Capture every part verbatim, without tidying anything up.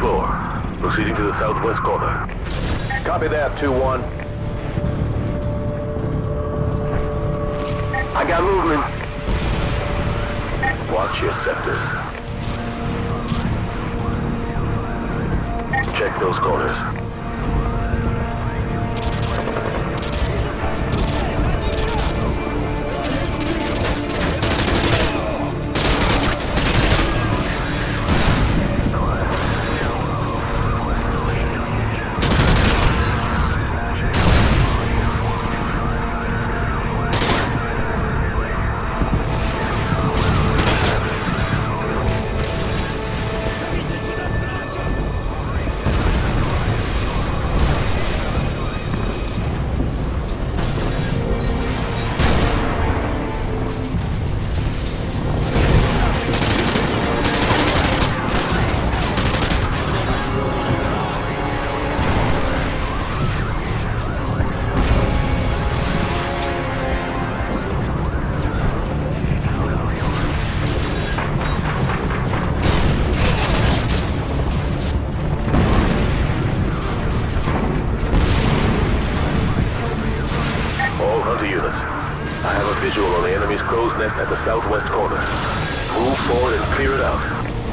floor. Proceeding to the southwest corner. Copy that, two one. I got movement. Watch your sectors. Check those corners. At the southwest corner. Move forward and clear it out.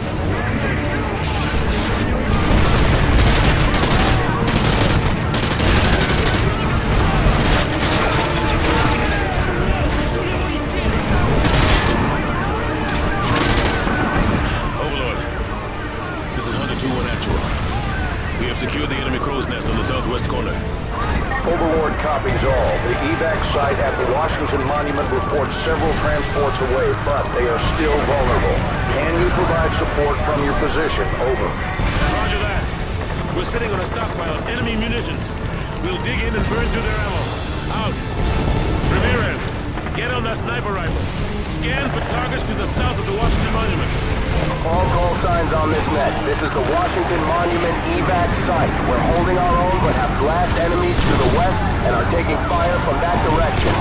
Overlord, this is Hunter two one actual. We have secured the enemy crow's nest on the southwest corner. Overlord copies all. The evac site at the Washington Monument reports several transports away, but they are still vulnerable. Can you provide support from your position? Over. Roger that. We're sitting on a stockpile of enemy munitions. We'll dig in and burn through their ammo. Out. Ramirez, get on that sniper rifle. Scan for targets to the south of the Washington Monument. All call signs on this net. This is the Washington Monument evac site. We're holding our own, but have glassed enemies to the west and are taking fire from that direction.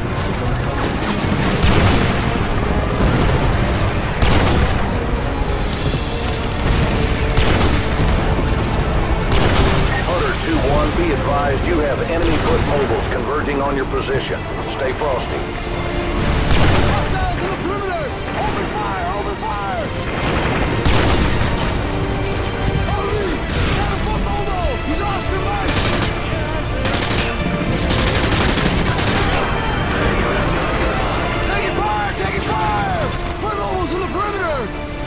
Hunter two one, be advised you have enemy foot mobiles converging on your position. Stay frosty. Hostiles in the perimeter! Open fire! Open fire! Hurry! Got a foot mobile! He's Oscar Mike! Taking fire! Taking fire! Foot mobiles in the perimeter!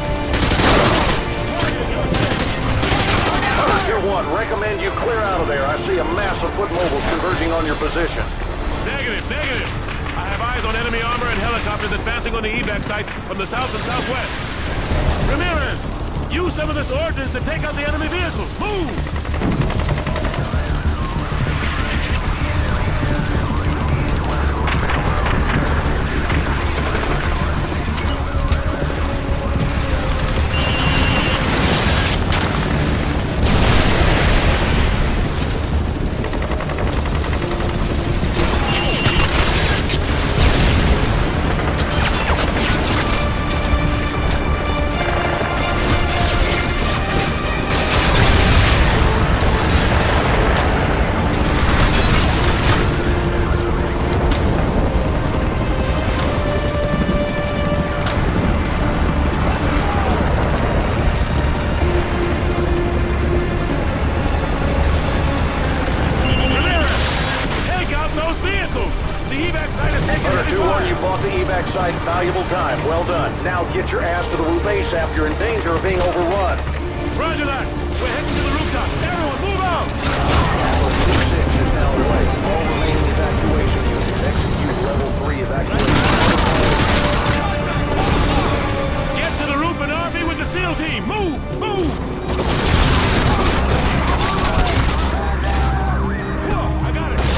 Hunter two one, recommend you clear out of there. I see a mass of foot mobiles converging on your position. Negative, negative. I have eyes on enemy armor and helicopters advancing on the evac site from the south and southwest. Ramirez, use some of this ordnance to take out the enemy vehicles. Move! Valuable time. Well done. Now get your ass to the roof ASAP. You're in danger of being overrun. Roger that. We're heading to the rooftop. Everyone, move out! six is now away. All remaining evacuation units execute level three evacuation. Get to the roof and R V with the SEAL team. Move! Move! I got it.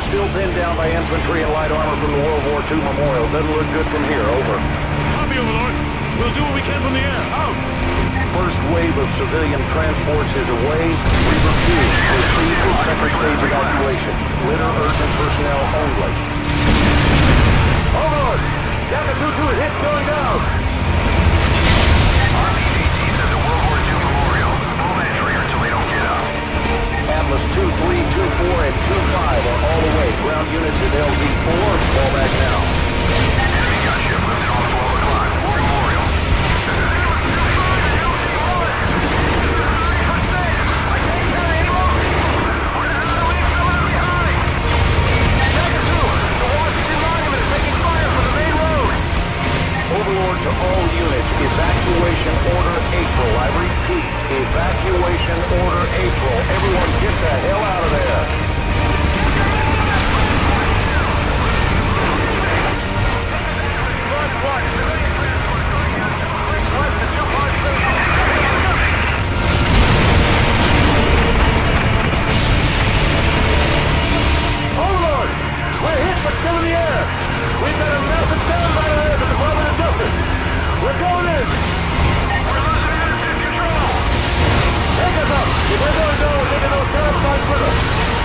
still pinned down by infantry and light armor from the World War Two memorial. Doesn't look good from here. Over. Copy, Overlord. We'll do what we can from the air. Out! First wave of civilian transports is away. We refuse to proceed with second stage evacuation. Litter urgent personnel only. Overlord! Delta two two is hit going down! R P D T says the World War Two memorial. Full entry until they don't get up. Atlas two three, two four, and two five are all away. Ground units at L Z four. Fall back now. Enemy gunship moving on twelve o'clock. Memorial. Overlord to all units, evacuation order April. I repeat, evacuation order April. Everyone get the hell out of there. Overlord! We're hit but still in the air! We've got a massive sound by the air, the Department of Justice! We're going in! We're losing airfield control! Take us up! If we're going down, we're taking those terrified with us!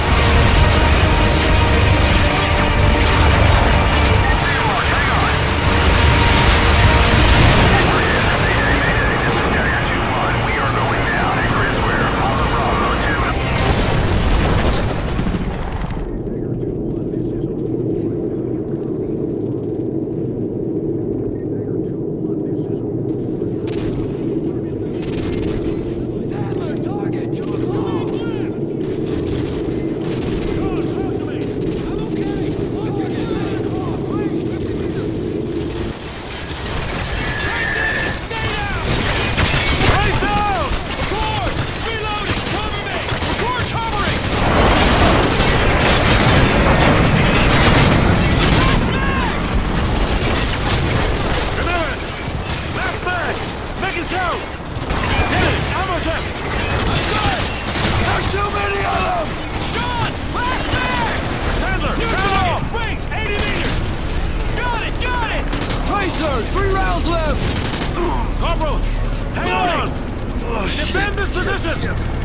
Mark, hang on! Mayday, mayday, this is Carrier two one. We are going down at Grisware. Papa Bravo two. Sadler, target, two o'clock! Talk to me! I'm okay! Look, you're getting nine o'clock! Wait, fifty meters! Stay down! Raise down! Record! Reloading! Cover me! Record hovering! Ramirez! Last mag! Make it count! Get it! Ammo check! I'm good! There's too many of them! Sean! Last mag! Sandler! You Sound got off! Wait! eighty meters! Got it! Got it! Tracer! Three rounds left! Corporal! Hang on! Defend this position!